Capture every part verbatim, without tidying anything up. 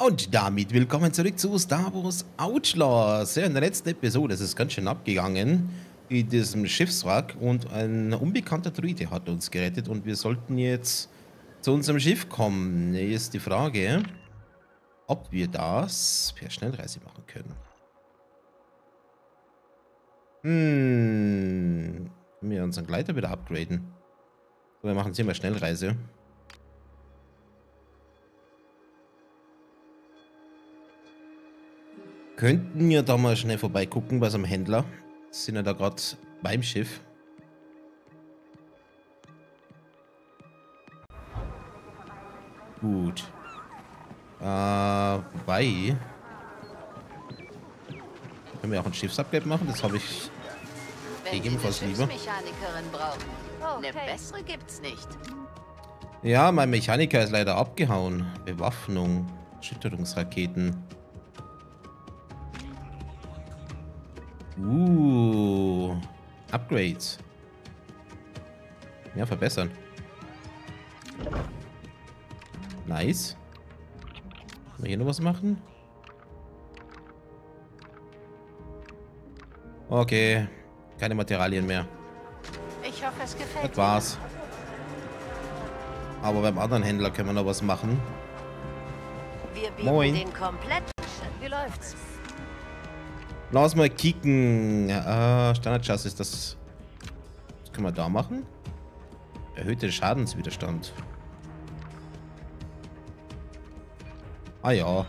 Und damit willkommen zurück zu Star Wars Outlaws. Ja, in der letzten Episode ist es ganz schön abgegangen in diesem Schiffswrack und ein unbekannter Druide hat uns gerettet und wir sollten jetzt zu unserem Schiff kommen. Hier ist die Frage, ob wir das per Schnellreise machen können. Hm, können wir unseren Gleiter wieder upgraden? So, wir machen jetzt immer Schnellreise. Könnten wir da mal schnell vorbeigucken bei so einem Händler? Sind ja da gerade beim Schiff. Gut. Äh, wobei. Können wir auch ein Schiffsupgrade machen? Das habe ich ebenfalls lieber. Mechanikerin brauchen. Oh, okay. Eine bessere gibt's nicht. Ja, mein Mechaniker ist leider abgehauen. Bewaffnung, Schütterungsraketen. Uh, Upgrades. Ja, verbessern. Nice. Können wir hier noch was machen? Okay, keine Materialien mehr. Ich hoffe, es gefällt Das war's. Aber beim anderen Händler können wir noch was machen. Wir bieten Moin. den komplett. Wie läuft's? Lass mal kicken. Ah, Standard-Chassis ist das. Was können wir da machen? Erhöhte Schadenswiderstand. Ah ja.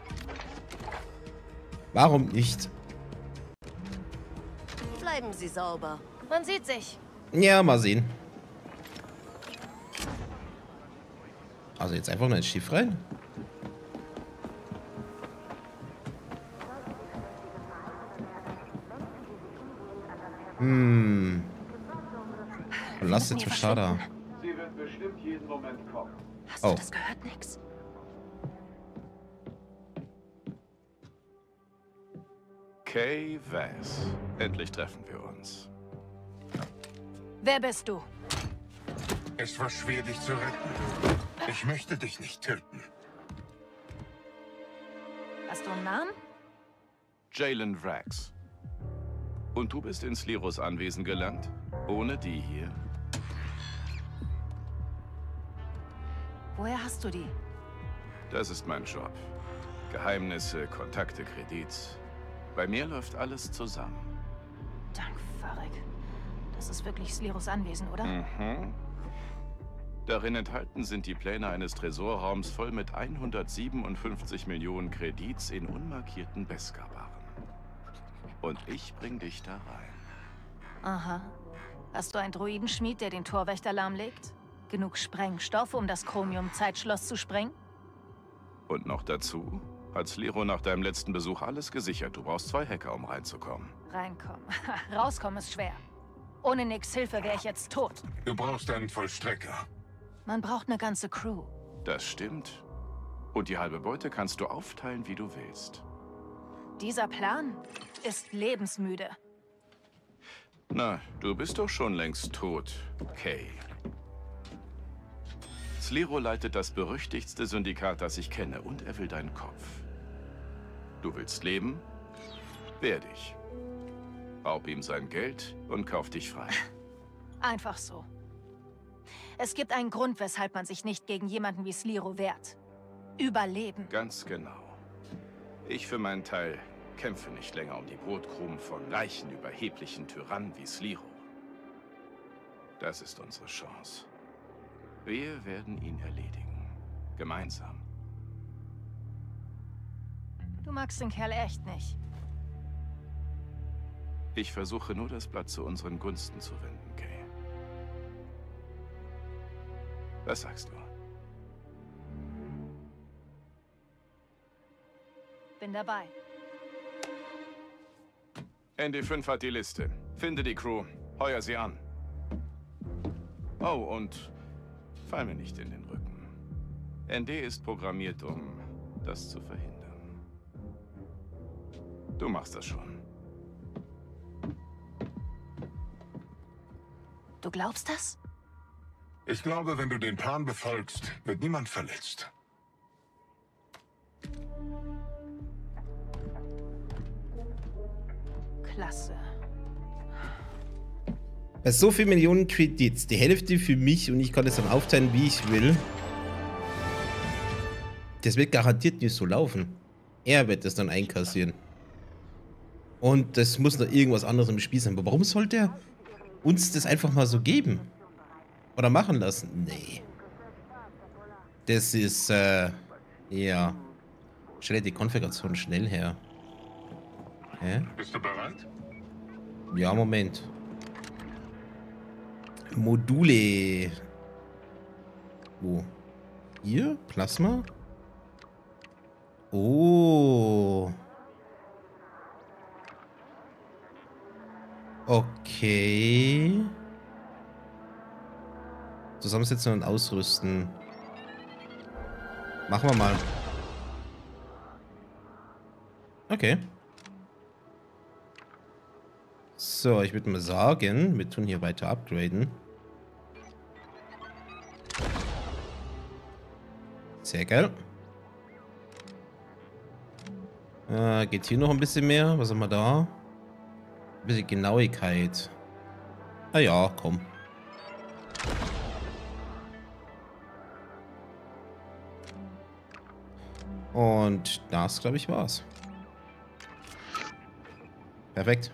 Warum nicht? Bleiben Sie sauber. Man sieht sich. Ja, mal sehen. Also jetzt einfach nur ins Schiff rein. Hm. Lass jetzt Verschada. Sie wird bestimmt jeden Moment kommen. Hast Oh. du das gehört, Nix? Kay Vass. Endlich treffen wir uns. Wer bist du? Es war schwer, dich zu retten. Ich möchte dich nicht töten. Hast du einen Namen? Jalen Vrax. Und du bist in Sliros Anwesen gelangt? Ohne die hier? Woher hast du die? Das ist mein Job. Geheimnisse, Kontakte, Kredits. Bei mir läuft alles zusammen. Dank Farek. Das ist wirklich Sliros Anwesen, oder? Mhm. Darin enthalten sind die Pläne eines Tresorraums voll mit hundertsiebenundfünfzig Millionen Kredits in unmarkierten Beskar-Waren. Und ich bring dich da rein. Aha. Hast du einen Droidenschmied, der den Torwächter lahmlegt? Genug Sprengstoff, um das Chromium-Zeitschloss zu sprengen? Und noch dazu hat Sliro nach deinem letzten Besuch alles gesichert. Du brauchst zwei Hacker, um reinzukommen. Reinkommen. Rauskommen ist schwer. Ohne Nix Hilfe wäre ich jetzt tot. Du brauchst einen Vollstrecker. Man braucht eine ganze Crew. Das stimmt. Und die halbe Beute kannst du aufteilen, wie du willst. Dieser Plan ist lebensmüde. Na, du bist doch schon längst tot, Kay. Sliro leitet das berüchtigtste Syndikat, das ich kenne, und er will deinen Kopf. Du willst leben? Wehr dich. Raub ihm sein Geld und kauf dich frei. Einfach so. Es gibt einen Grund, weshalb man sich nicht gegen jemanden wie Sliro wehrt. Überleben. Ganz genau. Ich für meinen Teil kämpfe nicht länger um die Brotkrumen von reichen, überheblichen Tyrannen wie Sliro. Das ist unsere Chance. Wir werden ihn erledigen. Gemeinsam. Du magst den Kerl echt nicht. Ich versuche nur, das Blatt zu unseren Gunsten zu wenden, Kay. Was sagst du? Bin dabei. N D fünf hat die Liste. Finde die Crew. Heuer sie an. Oh, und fall mir nicht in den Rücken. N D ist programmiert, um das zu verhindern. Du machst das schon. Du glaubst das? Ich glaube, wenn du den Plan befolgst, wird niemand verletzt. Klasse. Bei so vielen Millionen Kredits, die Hälfte für mich und ich kann das dann aufteilen, wie ich will. Das wird garantiert nicht so laufen. Er wird das dann einkassieren. Und das muss noch irgendwas anderes im Spiel sein. Aber warum sollte er uns das einfach mal so geben? Oder machen lassen? Nee. Das ist, äh, ja. Stelle die Konfiguration schnell her. Hä? Bist du bereit? Ja, Moment. Module. Wo? Hier? Plasma? Oh. Okay. Zusammensetzen und ausrüsten. Machen wir mal. Okay. So, ich würde mal sagen, wir tun hier weiter upgraden. Sehr geil. Äh, geht hier noch ein bisschen mehr? Was haben wir da? Ein bisschen Genauigkeit. Ah ja, komm. Und das, glaube ich, war's. Perfekt.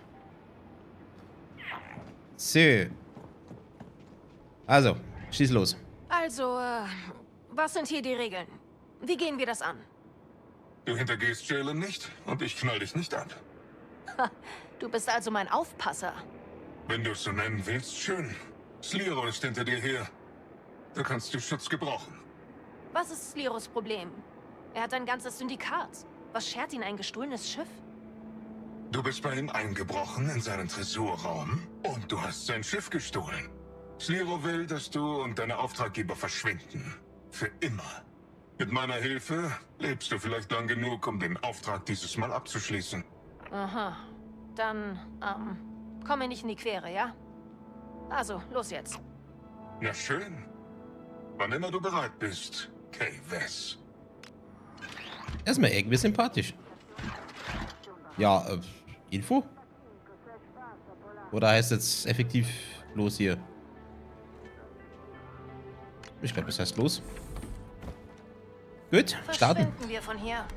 So. Also, schieß los. Also, äh, was sind hier die Regeln? Wie gehen wir das an? Du hintergehst Jalen nicht und ich knall dich nicht ab. Ha, du bist also mein Aufpasser. Wenn du es so nennen willst, schön. Sliro ist hinter dir her. Da kannst du Schutz gebrauchen. Was ist Sliros Problem? Er hat ein ganzes Syndikat. Was schert ihn ein gestohlenes Schiff? Du bist bei ihm eingebrochen in seinen Tresorraum und du hast sein Schiff gestohlen. Sliro will, dass du und deine Auftraggeber verschwinden. Für immer. Mit meiner Hilfe lebst du vielleicht lang genug, um den Auftrag dieses Mal abzuschließen. Aha. Dann, ähm, komm mir nicht in die Quere, ja? Also, los jetzt. Na schön. Wann immer du bereit bist, Kay Wes. Erstmal irgendwie sympathisch. Ja, äh, Info? Oder heißt jetzt effektiv los hier? Ich glaube, das heißt los. Gut, starten. Verschwinden wir von hier.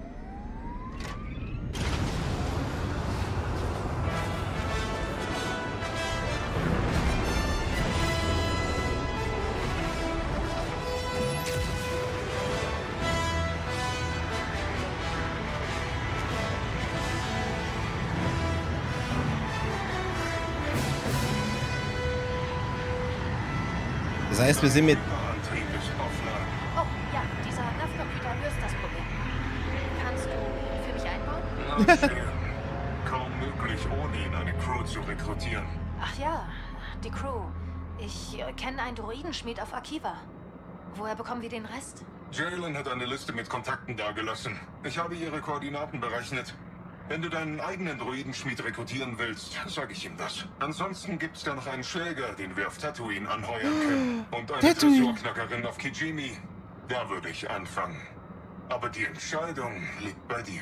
Das heißt, wir sind mit... Antrieb ist offline. Oh, ja, dieser Nav-Computer löst das Problem. Kannst du ihn für mich einbauen? Na schön. Kaum möglich, ohne ihn eine Crew zu rekrutieren. Ach ja, die Crew. Ich äh, kenne einen Droidenschmied auf Akiva. Woher bekommen wir den Rest? Jalen hat eine Liste mit Kontakten dagelassen. Ich habe ihre Koordinaten berechnet. Wenn du deinen eigenen Droidenschmied rekrutieren willst, sage ich ihm das. Ansonsten gibt's da noch einen Schläger, den wir auf Tatooine anheuern können. Und eine Tatooine. Tresorknackerin auf Kijimi. Da würde ich anfangen. Aber die Entscheidung liegt bei dir.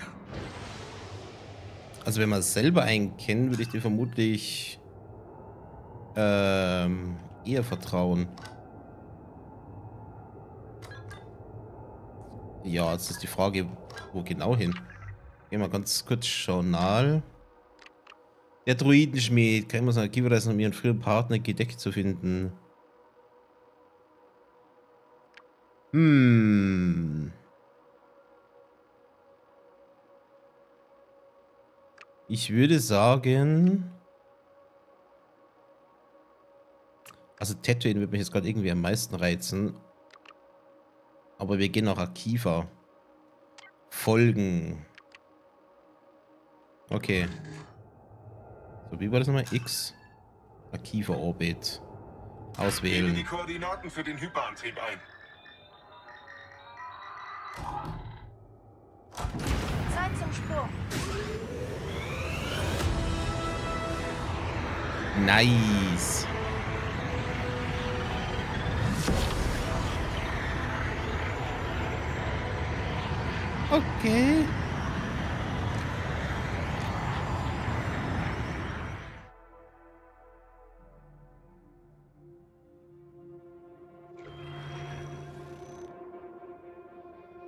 Also wenn man es selber einen kennt, würde ich dir vermutlich ähm, eher vertrauen. Ja, jetzt ist die Frage, wo genau hin? Gehen wir ganz kurz Journal. Der Druidenschmied. Kann man sagen, Akiva reisen, um ihren früheren Partner gedeckt zu finden. Hm. Ich würde sagen... Also Tatooine wird mich jetzt gerade irgendwie am meisten reizen. Aber wir gehen nach Akiva. Folgen. Okay. So, wie war das nochmal? X. Akiva Orbit. Gebe die Auswählen. Koordinaten für den Hyperantrieb ein. Zeit zum Sprung. Nice. Okay.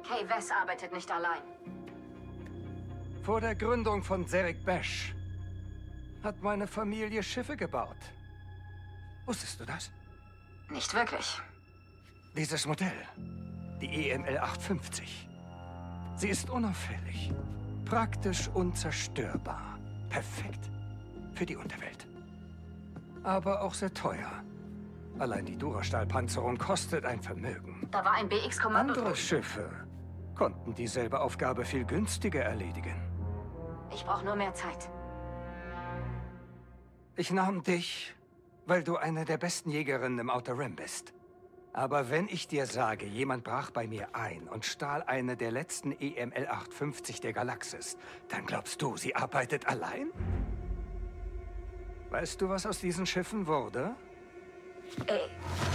Kay Wess arbeitet nicht allein. Vor der Gründung von Zerek Besh hat meine Familie Schiffe gebaut. Wusstest du das? Nicht wirklich. Dieses Modell, die E M L achthundertfünfzig. Sie ist unauffällig, praktisch unzerstörbar. Perfekt für die Unterwelt. Aber auch sehr teuer. Allein die Durastahl-Panzerung kostet ein Vermögen. Da war ein B X-Kommando. Andere Schiffe konnten dieselbe Aufgabe viel günstiger erledigen. Ich brauche nur mehr Zeit. Ich nahm dich, weil du eine der besten Jägerinnen im Outer Rim bist. Aber wenn ich dir sage, jemand brach bei mir ein und stahl eine der letzten E M L achthundertfünfzig der Galaxis, dann glaubst du, sie arbeitet allein? Weißt du, was aus diesen Schiffen wurde? Ey.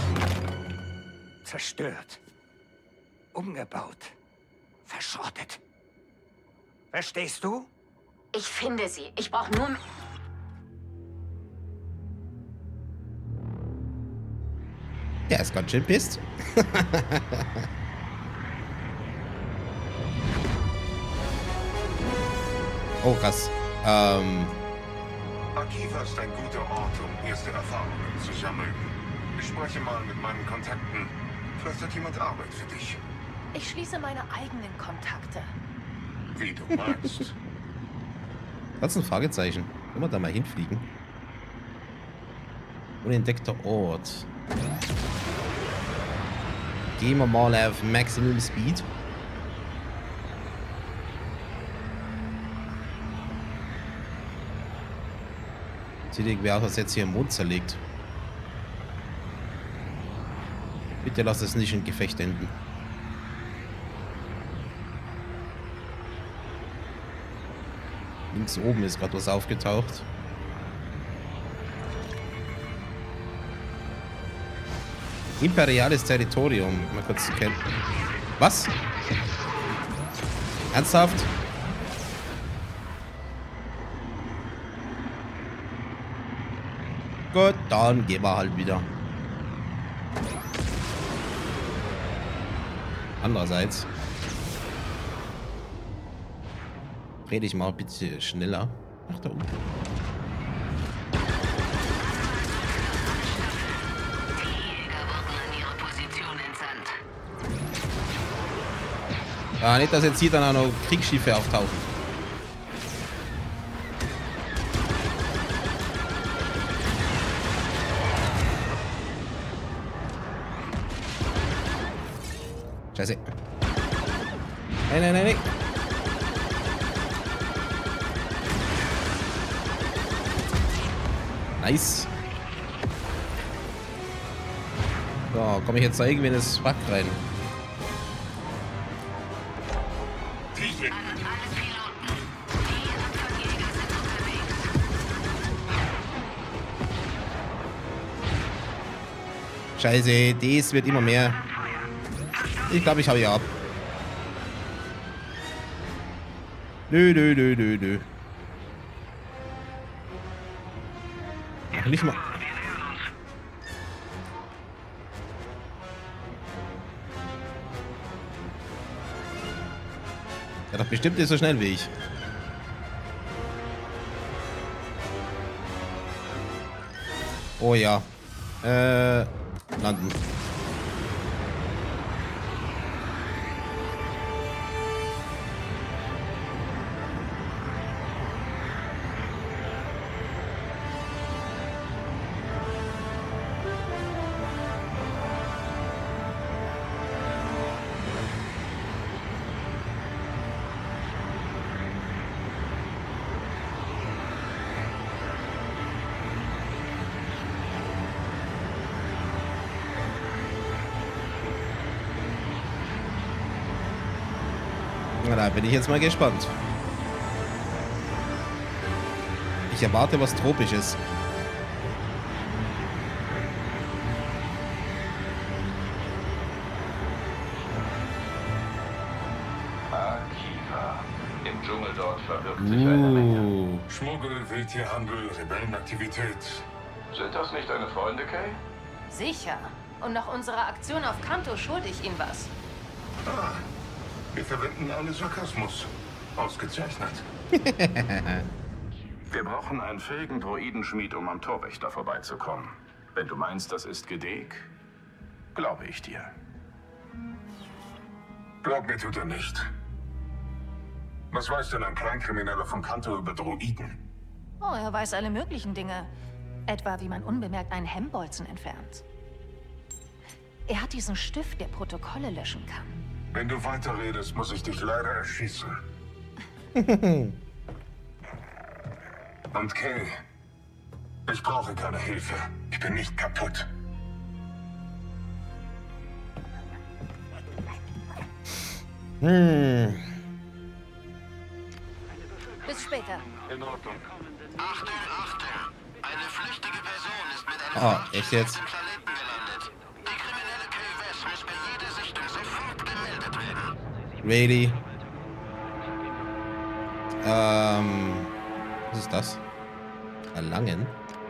Zerstört. Umgebaut. Verschrottet. Verstehst du? Ich finde sie. Ich brauche nur... Der ist ganz schön pisst. Oh, krass. Ähm... Akiva ist ein guter Ort, um erste Erfahrungen zu sammeln. Ich spreche mal mit meinen Kontakten. Vielleicht hat jemand Arbeit für dich. Ich schließe meine eigenen Kontakte. Wie du meinst. Das ist ein Fragezeichen. Können wir da mal hinfliegen? Unentdeckter Ort. Gehen wir mal auf Maximum Speed. Sieht irgendwie aus, als jetzt hier im Mond zerlegt. Bitte lass es nicht in Gefecht enden. Links oben ist gerade was aufgetaucht. Imperiales Territorium. Mal kurz kennen. Was? Ernsthaft? Gut, dann gehen wir halt wieder. Andererseits. Dreh dich mal bitte schneller. Ach, da unten. Ah, nicht, dass jetzt hier dann auch noch Kriegsschiffe auftauchen. Scheiße. Nein, nein, nein, nein. Nice. So, komme ich jetzt da irgendwie in das Wrack rein? Scheiße, das wird immer mehr. Ich glaube, ich habe ja ab. Nö, nö, nö, nö, nö. Ach, nicht mal. Ja, doch bestimmt nicht so schnell wie ich. Oh ja. Äh, landen. Na, da bin ich jetzt mal gespannt. Ich erwarte was Tropisches. Akiva. Im Dschungel dort verbirgt sich eine Menge. Schmuggel, Wildtierhandel, Rebellenaktivität. Sind das nicht deine Freunde, Kay? Sicher. Und nach unserer Aktion auf Kanto schulde ich ihm was. Ah, Wir verwenden alle Sarkasmus. Ausgezeichnet. Wir brauchen einen fähigen Droidenschmied, um am Torwächter vorbeizukommen. Wenn du meinst, das ist Gedeg, glaube ich dir. Glaub mir tut er nicht. Was weiß denn ein Kleinkrimineller von Kanto über Droiden? Oh, er weiß alle möglichen Dinge. Etwa, wie man unbemerkt einen Hemmbolzen entfernt. Er hat diesen Stift, der Protokolle löschen kann. Wenn du weiterredest, muss ich dich leider erschießen. Und Kay, ich brauche keine Hilfe. Ich bin nicht kaputt. Hm. Bis später. In Ordnung. Achtung, Achtung! Eine flüchtige Person ist mit einem Ah, echt jetzt? auf dem Planeten gelandet. Die kriminelle Kay West muss bei jeder Sichtung sofort gemeldet werden. Really? Ähm. Was ist das? Erlangen?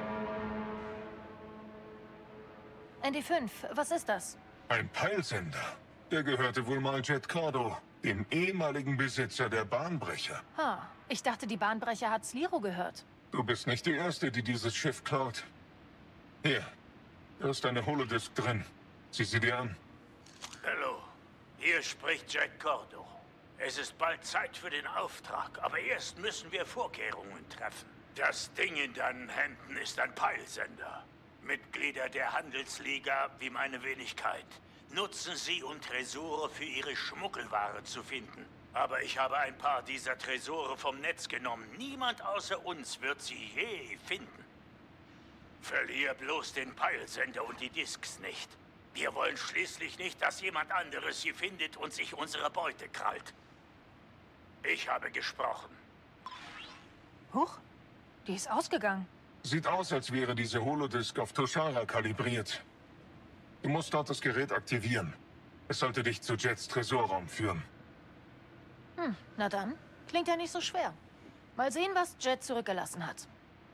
N D fünf, was ist das? Ein Peilsender. Der gehörte wohl mal Jet Cardo, dem ehemaligen Besitzer der Bahnbrecher. Ha, ich dachte, die Bahnbrecher hat Sliro gehört. Du bist nicht die Erste, die dieses Schiff klaut. Hier, da ist eine Holodisk drin. Sieh sie dir an. Hallo, hier spricht Jet Cardo. Es ist bald Zeit für den Auftrag, aber erst müssen wir Vorkehrungen treffen. Das Ding in deinen Händen ist ein Peilsender. Mitglieder der Handelsliga, wie meine Wenigkeit, nutzen sie, um Tresore für ihre Schmuggelware zu finden. Aber ich habe ein paar dieser Tresore vom Netz genommen. Niemand außer uns wird sie je finden. Verlier bloß den Peilsender und die Disks nicht. Wir wollen schließlich nicht, dass jemand anderes sie findet und sich unsere Beute krallt. Ich habe gesprochen. Huch, die ist ausgegangen. Sieht aus, als wäre diese Holodisk auf Toshara kalibriert. Du musst dort das Gerät aktivieren. Es sollte dich zu Jets Tresorraum führen. Hm, na dann. Klingt ja nicht so schwer. Mal sehen, was Jet zurückgelassen hat.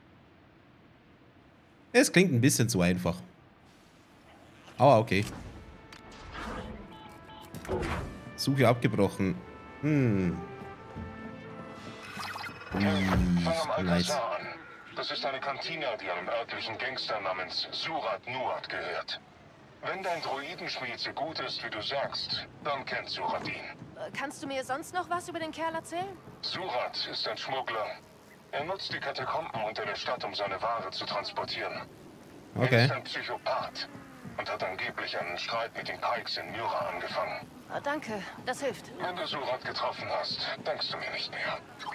Es klingt ein bisschen zu einfach. Aber okay. Suche abgebrochen. Hm. Hm, nice. an. Das ist eine Kantina, die einem örtlichen Gangster namens Surat Nuat gehört. Wenn dein Droidenschmied so gut ist, wie du sagst, dann kennt Surat ihn. Äh, Kannst du mir sonst noch was über den Kerl erzählen? Surat ist ein Schmuggler. Er nutzt die Katakomben unter der Stadt, um seine Ware zu transportieren. Er Okay. ist ein Psychopath und hat angeblich einen Streit mit den Pikes in Myra angefangen. Ah, danke, das hilft. Wenn du Surat getroffen hast, denkst du mir nicht mehr.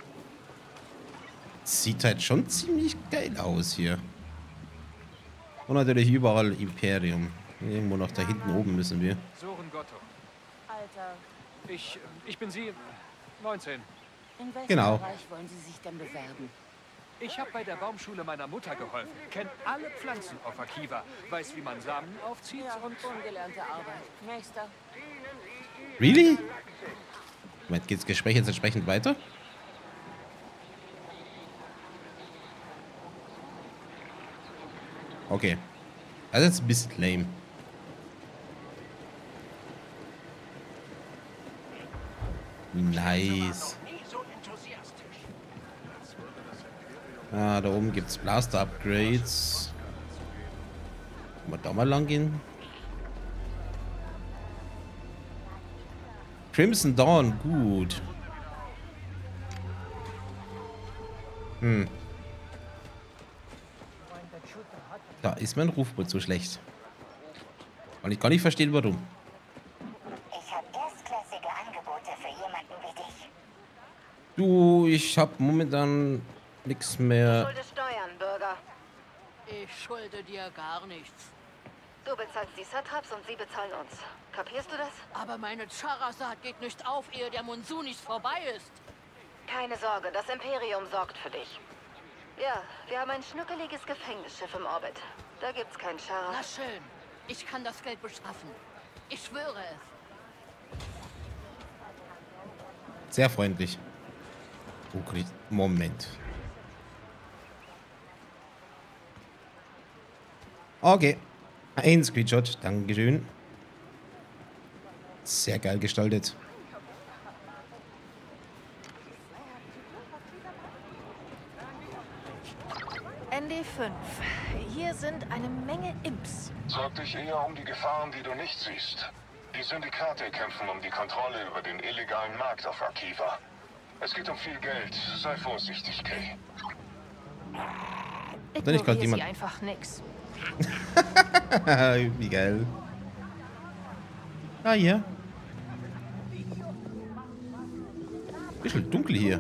Sieht halt schon ziemlich geil aus hier. Und natürlich überall Imperium. Irgendwo noch da hinten oben müssen wir. Soren Gotto. Alter, Ich, ich bin Sie, neunzehn. In welchem Genau. Bereich wollen Sie sich denn bewerben? Ich habe bei der Baumschule meiner Mutter geholfen. Kennt alle Pflanzen auf Akiva. Weiß, wie man Samen aufzieht und... ungelernte Arbeit. Nächster. Really? Moment, geht das Gespräch jetzt entsprechend weiter? Okay. Das ist jetzt ein bisschen lame. Nice. Ah, da oben gibt's Blaster-Upgrades. Wollen wir da mal lang gehen? Crimson Dawn, gut. Hm. Da ist mein Rufbild so schlecht. Und ich kann nicht verstehen, warum. Ich habe erstklassige Angebote für jemanden wie dich. Du, ich habe momentan nichts mehr. Schulde Steuern, Bürger. Ich schulde dir gar nichts. Du bezahlst die Satraps und sie bezahlen uns. Kapierst du das? Aber meine Charazard geht nicht auf, ehe der Monsun nicht vorbei ist. Keine Sorge, das Imperium sorgt für dich. Ja, wir haben ein schnuckeliges Gefängnisschiff im Orbit. Da gibt's keinen Na Chara. schön. Ich kann das Geld beschaffen. Ich schwöre es. Sehr freundlich. Okay, Moment. Okay. Ein Screenshot. Dankeschön. Sehr geil gestaltet. N D fünf. Hier sind eine Menge Imps. Sorg dich eher um die Gefahren, die du nicht siehst. Die Syndikate kämpfen um die Kontrolle über den illegalen Markt auf Arkiva. Es geht um viel Geld. Sei vorsichtig, Kay. Denn ich konnte Ignoriere jemand... sie einfach nix. Wie geil. Ah, hier. Bisschen dunkel hier.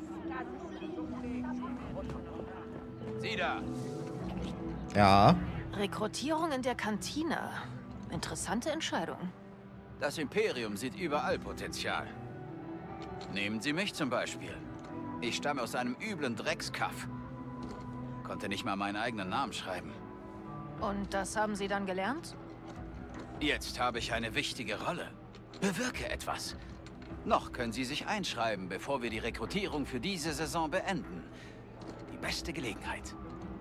Sieh da. Ja. Rekrutierung in der Kantine. Interessante Entscheidung. Das Imperium sieht überall Potenzial. Nehmen Sie mich zum Beispiel. Ich stamme aus einem üblen Dreckskaff. Konnte nicht mal meinen eigenen Namen schreiben. Und das haben Sie dann gelernt? Jetzt habe ich eine wichtige Rolle. Bewirke etwas. Noch können Sie sich einschreiben, bevor wir die Rekrutierung für diese Saison beenden. Die beste Gelegenheit.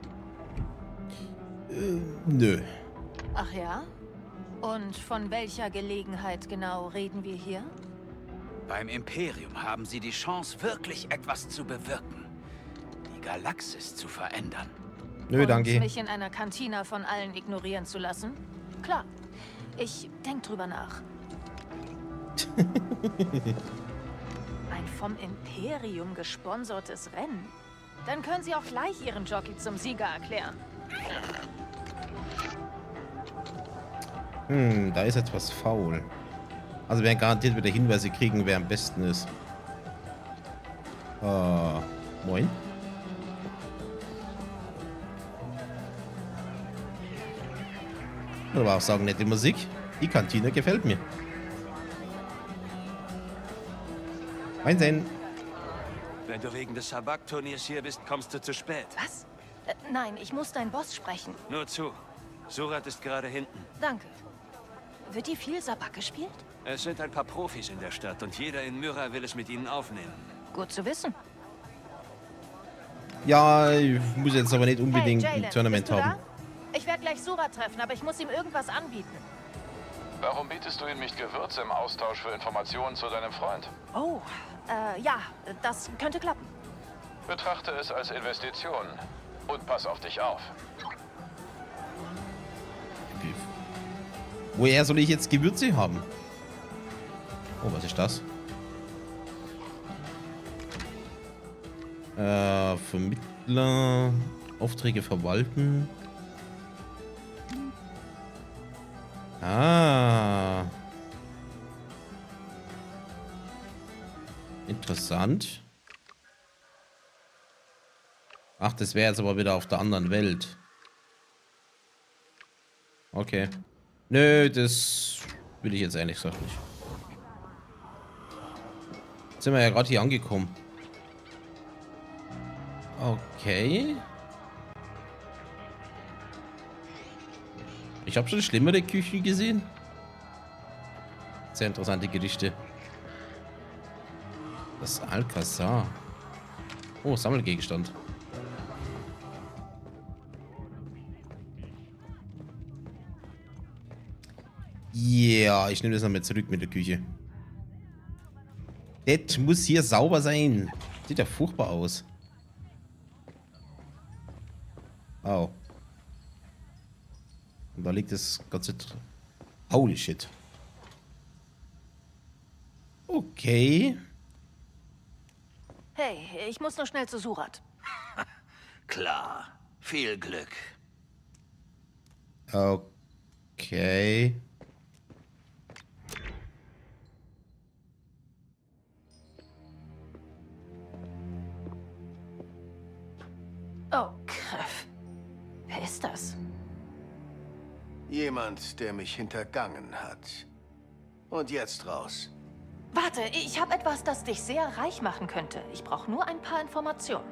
Äh, nö. Ach ja? Und von welcher Gelegenheit genau reden wir hier? Beim Imperium haben Sie die Chance, wirklich etwas zu bewirken. Die Galaxis zu verändern. Nö, danke. Und mich in einer Kantine von allen ignorieren zu lassen? Klar. Ich denk drüber nach. Ein vom Imperium gesponsertes Rennen? Dann können Sie auch gleich Ihren Jockey zum Sieger erklären. Hm, da ist etwas faul. Also wir werden garantiert wieder Hinweise kriegen, wer am besten ist. Äh, moin. Ich würde aber auch sagen, nette Musik. Die Kantine gefällt mir. Einsehen. Wenn du wegen des Sabak-Turniers hier bist, kommst du zu spät. Was? Äh, nein, ich muss deinen Boss sprechen. Nur zu. Surat ist gerade hinten. Danke. Wird hier viel Sabak gespielt? Es sind ein paar Profis in der Stadt und jeder in Myra will es mit ihnen aufnehmen. Gut zu wissen. Ja, ich muss jetzt aber nicht unbedingt hey, ein Tournament bist du haben. Da? Ich werde gleich Surat treffen, aber ich muss ihm irgendwas anbieten. Warum bietest du ihm nicht Gewürze im Austausch für Informationen zu deinem Freund? Oh, äh, ja, das könnte klappen. Betrachte es als Investition und pass auf dich auf. Woher soll ich jetzt Gewürze haben? Oh, was ist das? Äh, Vermittler, Aufträge verwalten. Ah. Interessant. Ach, das wäre jetzt aber wieder auf der anderen Welt. Okay. Nö, das will ich jetzt ehrlich gesagt nicht. Jetzt sind wir ja gerade hier angekommen. Okay. Ich habe schon schlimmere Küchen gesehen. Sehr interessante Gerichte. Das Alcazar. Oh, Sammelgegenstand. Ja, yeah, ich nehme das nochmal zurück mit der Küche. Das muss hier sauber sein. Sieht ja furchtbar aus. Oh. Und da liegt das ganze... Tr Holy shit. Okay. Hey, ich muss nur schnell zu Surat. Klar. Viel Glück. Okay. Oh, Griff. Wer ist das? Jemand, der mich hintergangen hat. Und jetzt raus. Warte, ich habe etwas, das dich sehr reich machen könnte. Ich brauche nur ein paar Informationen.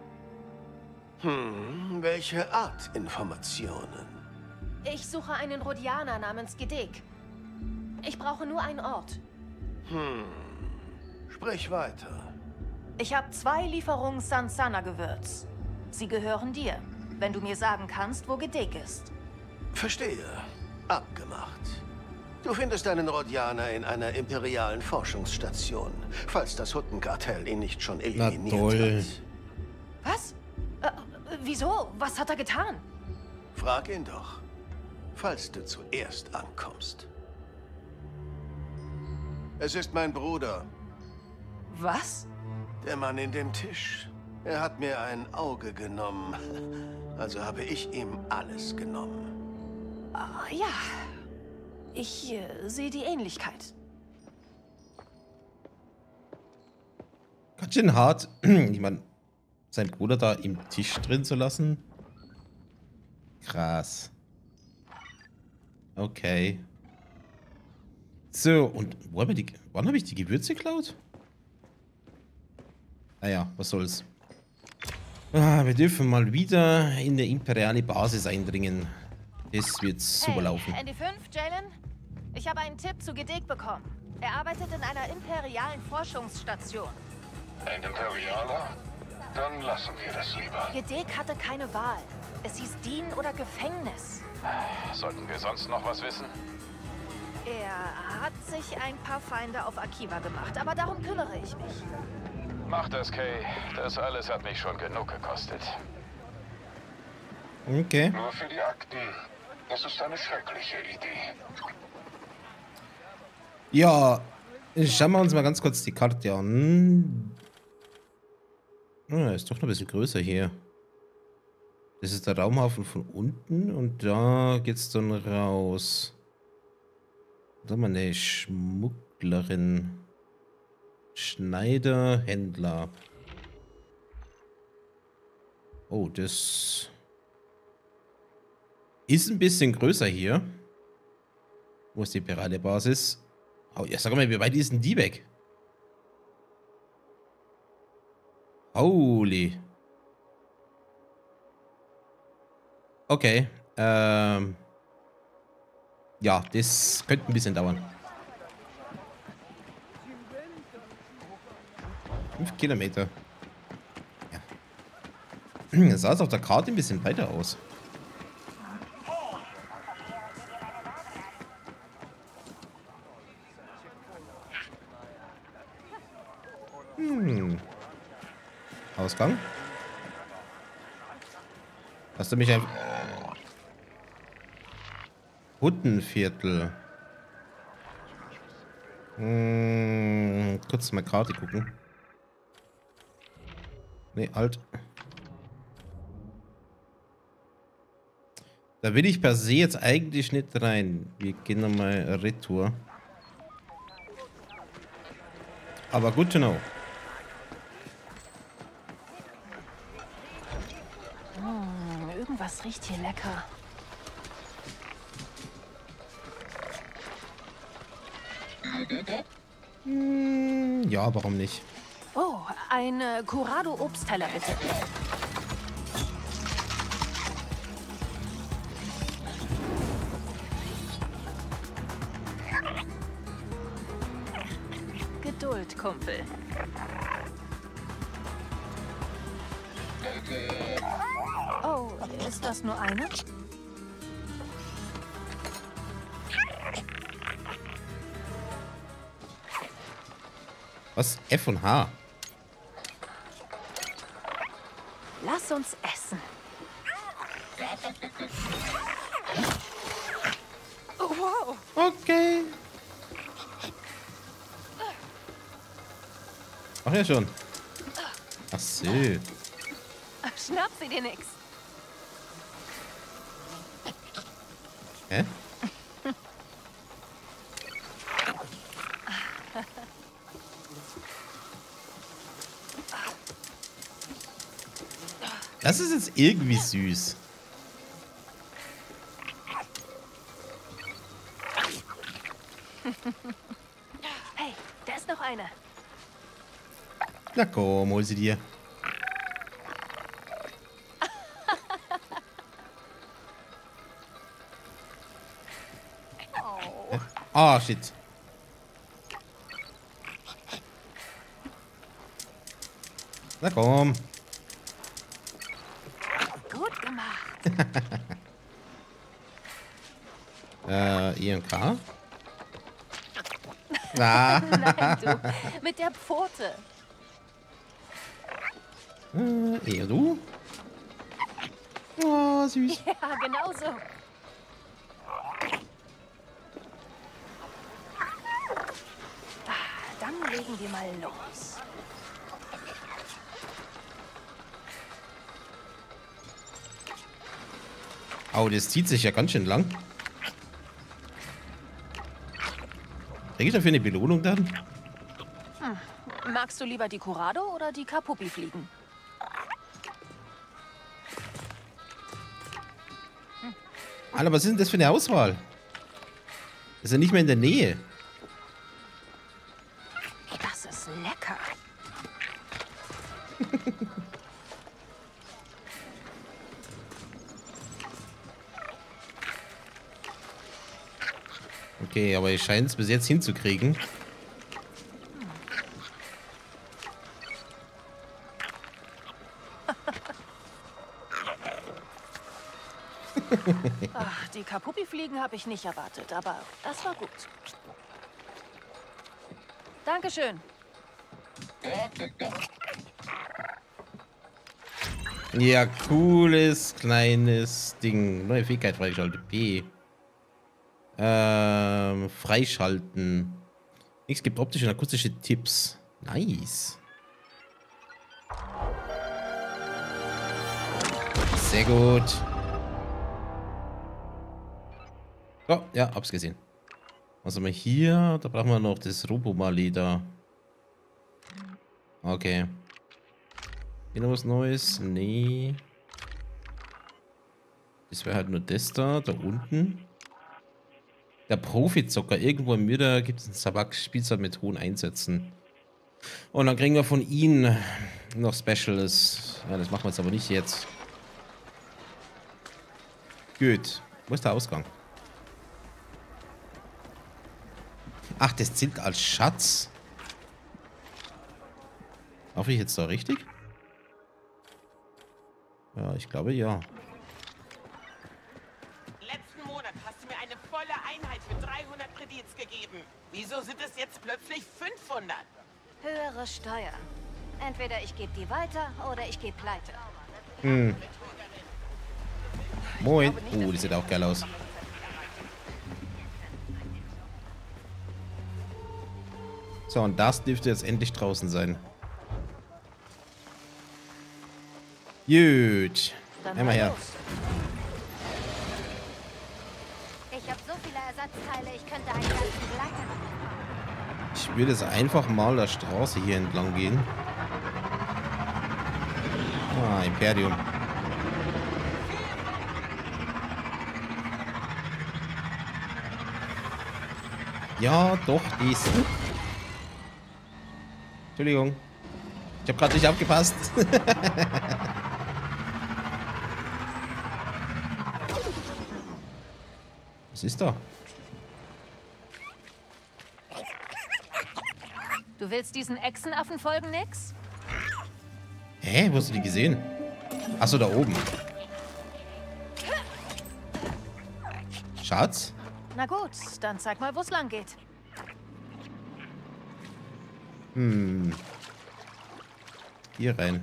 Hm, welche Art Informationen? Ich suche einen Rhodianer namens Gedek. Ich brauche nur einen Ort. Hm, sprich weiter. Ich habe zwei Lieferungen Sansana-Gewürz. Sie gehören dir, wenn du mir sagen kannst, wo Gedek ist. Verstehe. Abgemacht. Du findest einen Rhodianer in einer imperialen Forschungsstation, falls das Huttenkartell ihn nicht schon eliminiert Na toll. hat. Was? Äh, Wieso? Was hat er getan? Frag ihn doch, falls du zuerst ankommst. Es ist mein Bruder. Was? Der Mann in dem Tisch. Er hat mir ein Auge genommen. Also habe ich ihm alles genommen. Ah, ja. Ich äh, sehe die Ähnlichkeit. Ganz schön hart. Ich meine, seinen Bruder da im Tisch drin zu lassen. Krass. Okay. So, und wo haben wir die, wann habe ich die Gewürze geklaut? Naja, was soll's. Ah, wir dürfen mal wieder in der imperiale Basis eindringen. Das wird super hey, laufen. N D fünf, Jalen? Ich habe einen Tipp zu Gedek bekommen. Er arbeitet in einer imperialen Forschungsstation. Ein Imperialer? Dann lassen wir das lieber. Gedek hatte keine Wahl. Es hieß Dien oder Gefängnis. Sollten wir sonst noch was wissen? Er hat sich ein paar Feinde auf Akiva gemacht, aber darum kümmere ich mich. Mach das, Kay. Das alles hat mich schon genug gekostet. Okay. Nur für die Akten. Das ist eine schreckliche Idee. Ja, schauen wir uns mal ganz kurz die Karte an. Ah, ist doch noch ein bisschen größer hier. Das ist der Raumhafen von unten und da geht's dann raus. Da haben wir eine Schmugglerin. Schneider, Händler. Oh, das ist ein bisschen größer hier. Wo ist die Piratebasis? Oh, ja, sag mal, wie weit ist denn die weg? Holy. Okay. Ähm. Ja, das könnte ein bisschen dauern. Fünf Kilometer. Ja. Das sah es auf der Karte ein bisschen weiter aus. Hm. Ausgang. Hast du mich einfach... Huttenviertel. Hm, kurz mal Karte gucken. Ne, halt. Da will ich per se jetzt eigentlich nicht rein. Wir gehen nochmal Retour. Aber good to know. Hm, irgendwas riecht hier lecker. Hm, ja, warum nicht? Oh, ein äh, Curado-Obstteller, bitte. Geduld, Kumpel. Oh, ist das nur eine? Was? F und H? Lass uns essen. Oh, wow. Okay. Ach ja schon. Ach so. Schnapp sie dir nix. Hä? Das ist jetzt irgendwie süß. Hey, da ist noch eine. Na komm, hol sie dir. Oh. Ah, oh, shit. Na komm. Gut gemacht. äh, I M K? Ah. Nein, du. Mit der Pfote. Äh, eher du? süß. Ja, genau so. Ah, dann legen wir mal los. Oh, das zieht sich ja ganz schön lang. Kriege ich dafür eine Belohnung dann? Hm. Magst du lieber die Corrado oder die Kapupi fliegen? Hm. Alter, was ist denn das für eine Auswahl? Ist ja nicht mehr in der Nähe. Das ist lecker. Okay, aber ich scheine es bis jetzt hinzukriegen. Ach, die Kapupi-Fliegen habe ich nicht erwartet, aber das war gut. Dankeschön. Ja, cooles, kleines Ding. Neue Fähigkeit freigeschaltet. P. Ähm, freischalten. X gibt optische und akustische Tipps. Nice. Sehr gut. Oh, ja, hab's gesehen. Was haben wir hier? Da brauchen wir noch das Robomali-Da. Okay. Hier noch was Neues? Nee. Das wäre halt nur das da, da unten. Der Profizocker. Irgendwo im Mitte gibt es ein Tabak-Spielzeug mit hohen Einsätzen. Und dann kriegen wir von ihm noch Specials. Ja, das machen wir jetzt aber nicht jetzt. Gut. Wo ist der Ausgang? Ach, das zählt als Schatz. Hoffe ich jetzt da richtig? Ja, ich glaube ja. Letzten Monat hast du mir eine volle Einheit für dreihundert Kredits gegeben. Wieso sind es jetzt plötzlich fünfhundert? Höhere Steuer. Entweder ich gebe die weiter oder ich gehe pleite. Hm. Moin. Oh, die sieht auch geil aus. So, und das dürfte jetzt endlich draußen sein. Gut. Einmal her. Ich habe so viele Ersatzteile, ich könnte einen ganzen Gleiter machen. Ich würde jetzt einfach mal der Straße hier entlang gehen. Ah, Imperium. Ja, doch, dies. Entschuldigung. Ich habe gerade nicht aufgepasst. Was ist da? Du willst diesen Echsenaffen folgen, Nix? Hä? Wo hast du die gesehen? Achso, da oben. Schatz? Na gut, dann zeig mal, wo es lang geht. Hm. Hier rein.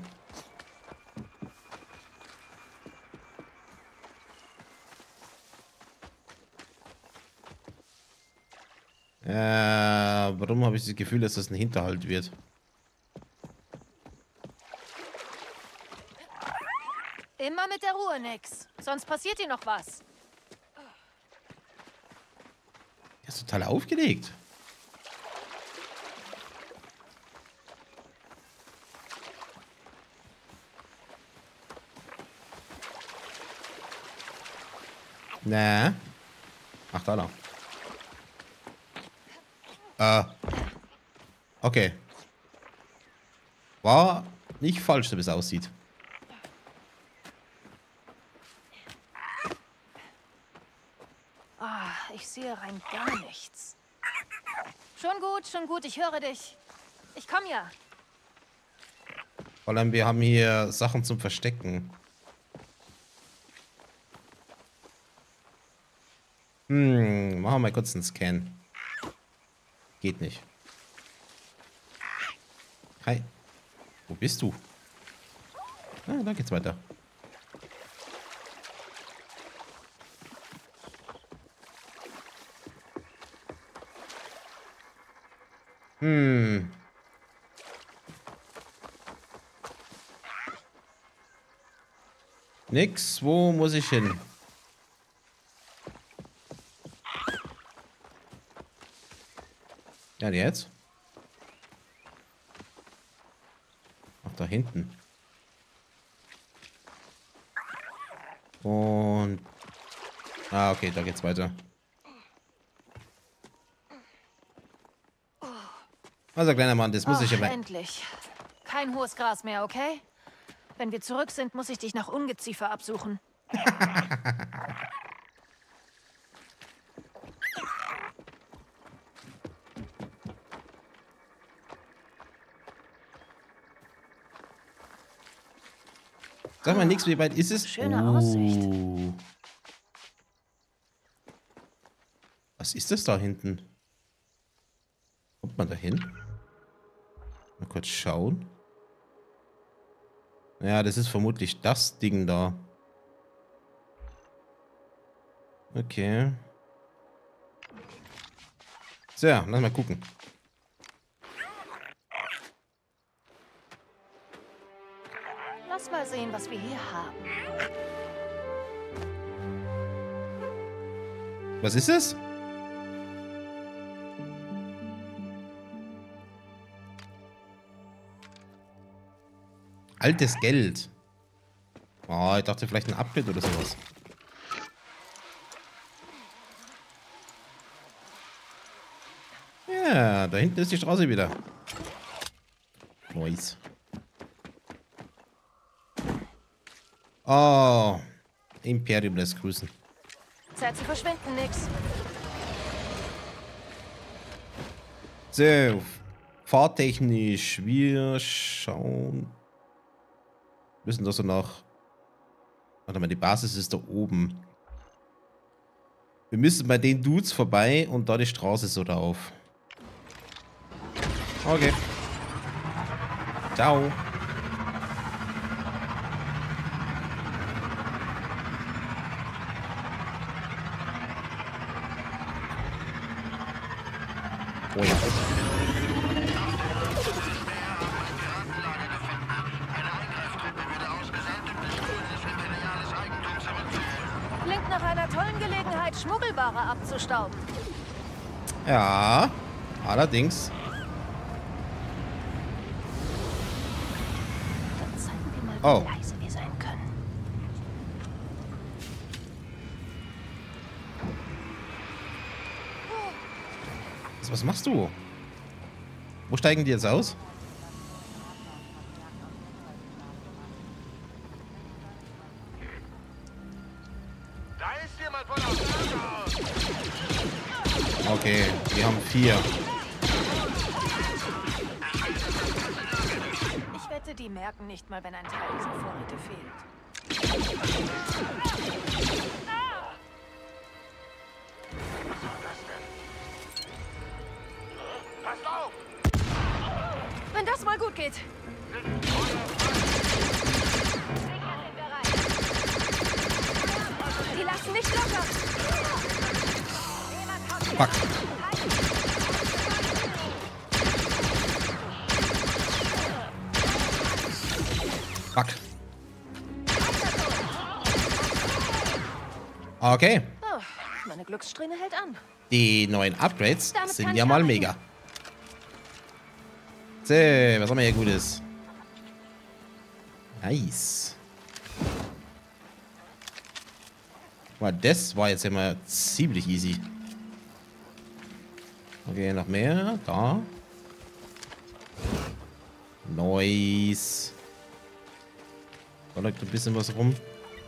Äh, warum habe ich das Gefühl, dass das ein Hinterhalt wird? Immer mit der Ruhe, Nix. Sonst passiert dir noch was. Der ist total aufgelegt. Na. Ach, da lang. Äh. Okay. War nicht falsch, so wie es aussieht. Ah, ich sehe rein gar nichts. Schon gut, schon gut, ich höre dich. Ich komme ja. Vor allem, wir haben hier Sachen zum Verstecken. Hm, machen wir mal kurz einen Scan. Geht nicht. Hi. Wo bist du? Ah, da geht's weiter. Hm. Nix. Wo muss ich hin? Ja, jetzt? Ach, da hinten. Und... Ah, okay, da geht's weiter. Also, kleiner Mann, das muss oh, ich aber... Endlich. Kein hohes Gras mehr, okay? Wenn wir zurück sind, muss ich dich nach Ungeziefer absuchen. Sag mal nichts, wie weit ist es? Schöne oh. Aussicht. Was ist das da hinten? Kommt man da hin? Mal kurz schauen. Ja, das ist vermutlich das Ding da. Okay. So, lass mal gucken. Lass mal sehen, was wir hier haben. Was ist es? Altes Geld. Oh, ich dachte vielleicht ein Upgrade oder sowas. Ja, da hinten ist die Straße wieder. Nice. Oh, Imperium lässt grüßen. Zeit zu verschwinden, nix. So, fahrtechnisch, wir schauen. Müssen das so nach. Warte mal, die Basis ist da oben. Wir müssen bei den Dudes vorbei und da die Straße so drauf. Okay. Ciao. Oh ja. Klingt nach einer tollen Gelegenheit, Schmuggelware abzustauben. Ja, allerdings. Dann zeigen wir mal, wie Oh. leise wir sein können. Was machst du? Wo steigen die jetzt aus? Da ist jemand von aus. Okay, wir haben vier. Ich wette, die merken nicht mal, wenn ein Teil dieser Vorräte fehlt. Passt auf! Wenn das mal gut geht. Die lassen nicht locker. Fuck. Fuck. Okay. Oh, meine Glückssträhne hält an. Die neuen Upgrades Damit sind kann ja ich mal arbeiten. mega. So, was haben wir hier Gutes? Nice. Boah, das war jetzt immer ziemlich easy. Okay, noch mehr. Da. Nice. Da liegt ein bisschen was rum.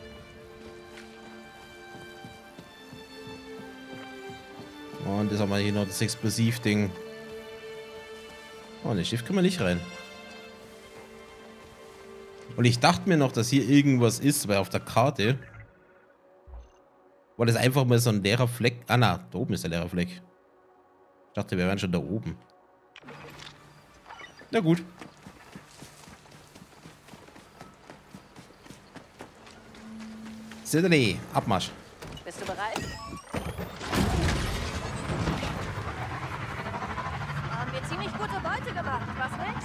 Und das haben wir hier noch das Explosivding. Oh, in das Schiff können wir nicht rein. Und ich dachte mir noch, dass hier irgendwas ist, weil auf der Karte war das einfach mal so ein leerer Fleck. Ah, na, da oben ist der leere Fleck. Ich dachte, wir wären schon da oben. Na gut. Sidney, Abmarsch. Bist du bereit? wir ziemlich gute Beute gemacht, was nix?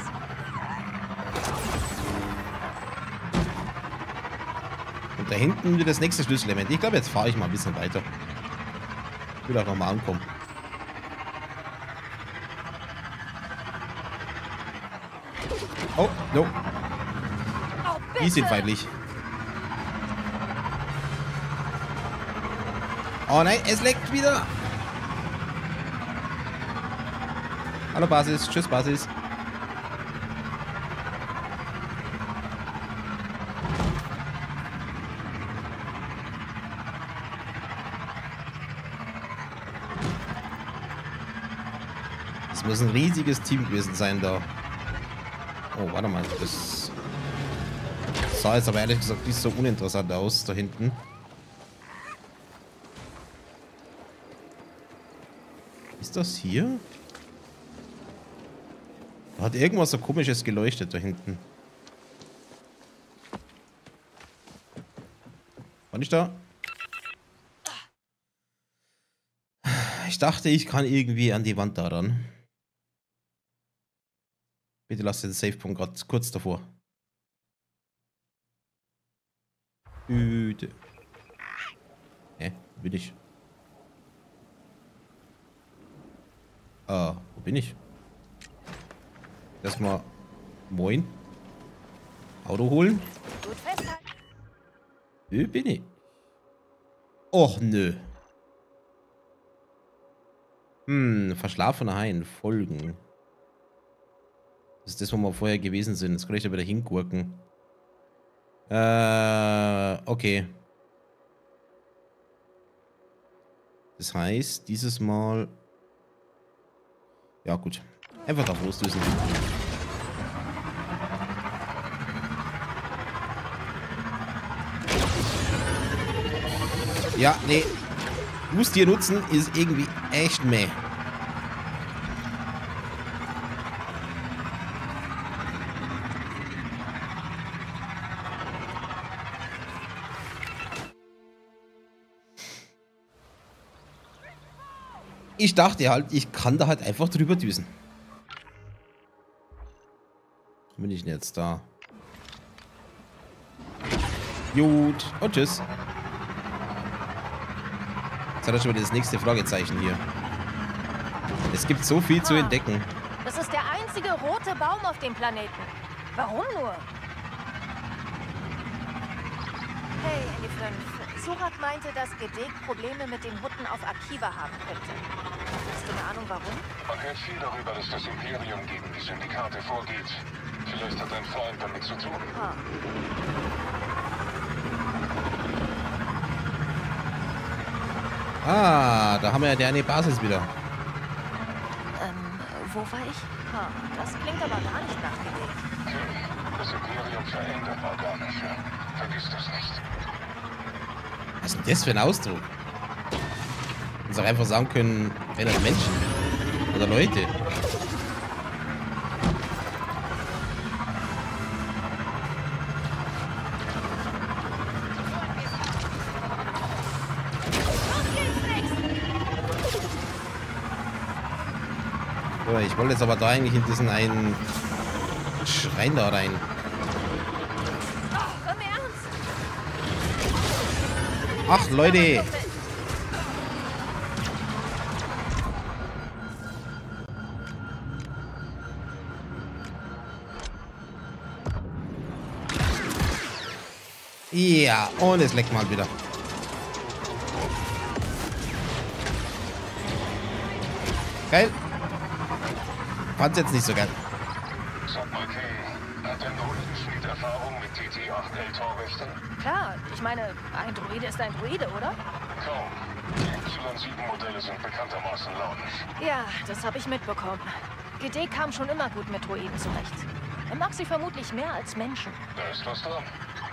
Und da hinten wird das nächste Schlüsselelement. Ich glaube, jetzt fahre ich mal ein bisschen weiter. Ich will auch noch mal ankommen. Oh, no. Oh, Die sind feindlich. Oh nein, es leckt wieder. Hallo Basis. Tschüss Basis. Das muss ein riesiges Team gewesen sein da. Oh, warte mal. Das sah jetzt aber ehrlich gesagt nicht so uninteressant aus da hinten. Ist das hier? Da hat irgendwas so komisches geleuchtet da hinten. War nicht da? Ich dachte, ich kann irgendwie an die Wand da ran. Bitte lass den Savepunkt gerade kurz davor. Bitte. Hä? Wo bin ich? Ah, wo bin ich? Erstmal. Moin. Auto holen. Gut festhalten. Wo bin ich? Och, nö. Hm, verschlafener Hain. Folgen. Das ist das, wo wir vorher gewesen sind. Jetzt kann ich da wieder hingurken. Äh, okay. Das heißt, dieses Mal... Ja, gut. Einfach drauf losdüsen. Ja, nee. Haustier nutzen ist irgendwie echt meh. Ich dachte halt, ich kann da halt einfach drüber düsen. Wo bin ich denn jetzt da? Gut. Und tschüss. Jetzt hat er schon wieder das nächste Fragezeichen hier. Es gibt so viel zu entdecken. Das ist der einzige rote Baum auf dem Planeten. Warum nur? Hey, Ellie fünf. Surak meinte, dass Gedek Probleme mit den Hutten auf Akiva haben könnte. Hast du eine Ahnung, warum? Man hört viel darüber, dass das Imperium gegen die Syndikate vorgeht. Vielleicht hat dein Freund damit zu tun. Ah. Ah, da haben wir ja die eine Basis wieder. Ähm, wo war ich? Ha, das klingt aber gar nicht nach Gedek. Okay, das Imperium verändert Organische. Vergiss das nicht. Was ist denn das für ein Ausdruck? Uns auch einfach sagen können, verändert Menschen. Oder Leute. So, ich wollte jetzt aber da eigentlich in diesen einen Schrein da rein. Ach, Leute. Ja, und es leckt mal wieder. Geil. Fand's jetzt nicht so geil. Sag mal, Kay, hat dein Druidenschmied Erfahrung mit T T acht L-Torwächtern? Klar, ich meine, ein Druide ist ein Druide, oder? Kaum. Die Y sieben Modelle sind bekanntermaßen launisch. Ja, das habe ich mitbekommen. Gedek kam schon immer gut mit Druiden zurecht. Er mag sie vermutlich mehr als Menschen. Da ist was dran.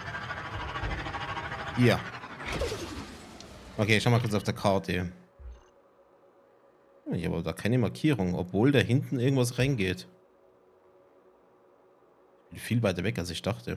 Hier. Okay, schau mal kurz auf der Karte. Ich habe aber da keine Markierung, obwohl da hinten irgendwas reingeht. Ich bin viel weiter weg, als ich dachte.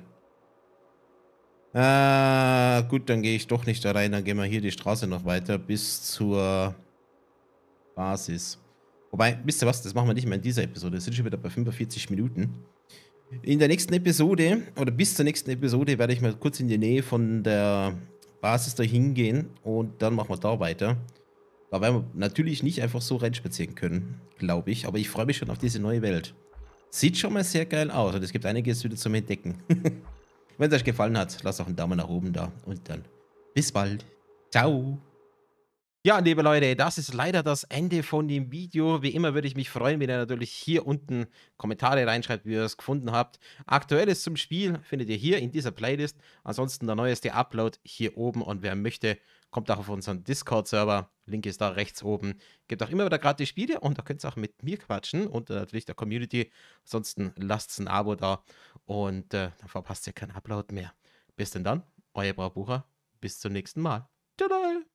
Äh, gut, dann gehe ich doch nicht da rein. Dann gehen wir hier die Straße noch weiter bis zur Basis. Wobei, wisst ihr was, das machen wir nicht mehr in dieser Episode. Wir sind schon wieder bei fünfundvierzig Minuten. In der nächsten Episode, oder bis zur nächsten Episode, werde ich mal kurz in die Nähe von der Basis da hingehen und dann machen wir da weiter. Da werden wir natürlich nicht einfach so reinspazieren können, glaube ich. Aber ich freue mich schon auf diese neue Welt. Sieht schon mal sehr geil aus und es gibt einiges wieder zum Entdecken. Wenn es euch gefallen hat, lasst auch einen Daumen nach oben da und dann bis bald. Ciao. Ja, liebe Leute, das ist leider das Ende von dem Video. Wie immer würde ich mich freuen, wenn ihr natürlich hier unten Kommentare reinschreibt, wie ihr es gefunden habt. Aktuelles zum Spiel findet ihr hier in dieser Playlist. Ansonsten der neueste Upload hier oben und wer möchte, kommt auch auf unseren Discord-Server. Link ist da rechts oben. Gibt auch immer wieder gratis Spiele und da könnt ihr auch mit mir quatschen und äh, natürlich der Community. Ansonsten lasst ein Abo da und äh, dann verpasst ihr keinen Upload mehr. Bis denn dann, euer Braubucher. Bis zum nächsten Mal. Ciao.